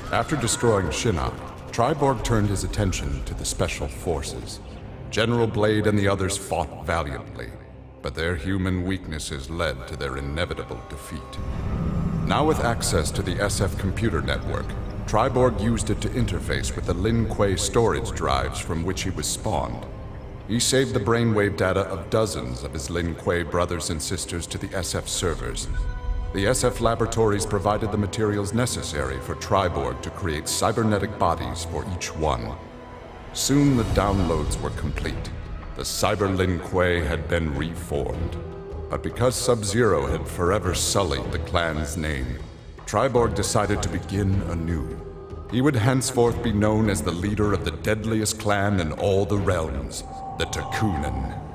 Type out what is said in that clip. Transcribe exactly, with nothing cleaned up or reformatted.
After destroying Shinnok, Triborg turned his attention to the Special Forces. General Blade and the others fought valiantly, but their human weaknesses led to their inevitable defeat. Now with access to the S F computer network, Triborg used it to interface with the Lin Kuei storage drives from which he was spawned. He saved the brainwave data of dozens of his Lin Kuei brothers and sisters to the S F servers. The S F laboratories provided the materials necessary for Triborg to create cybernetic bodies for each one. Soon the downloads were complete. The Cyber Lin Kuei had been reformed. But because Sub-Zero had forever sullied the clan's name, Triborg decided to begin anew. He would henceforth be known as the leader of the deadliest clan in all the realms, the Takunin.